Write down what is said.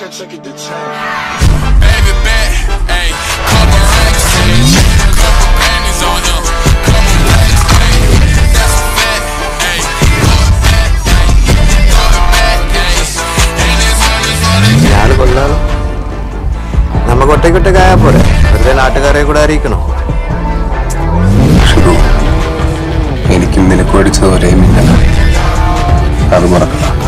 Baby bet, ayy, couple racks, ayy, couple pennies on them, couple blacks, ayy, that's a fact, ayy, ഞാന് കൊല്ലാലോ. നമുക്ക് ഒറ്റയ്ക്കൊറ്റ ആയാ പോരെ, വെറുതെ നാട്ടുകാരെ കൂടെ അറിയിക്കണോ? എനിക്കും നിനക്ക് അടിച്ചത് ഒരേ മിന്നലാണ്, അത് മറക്കണം.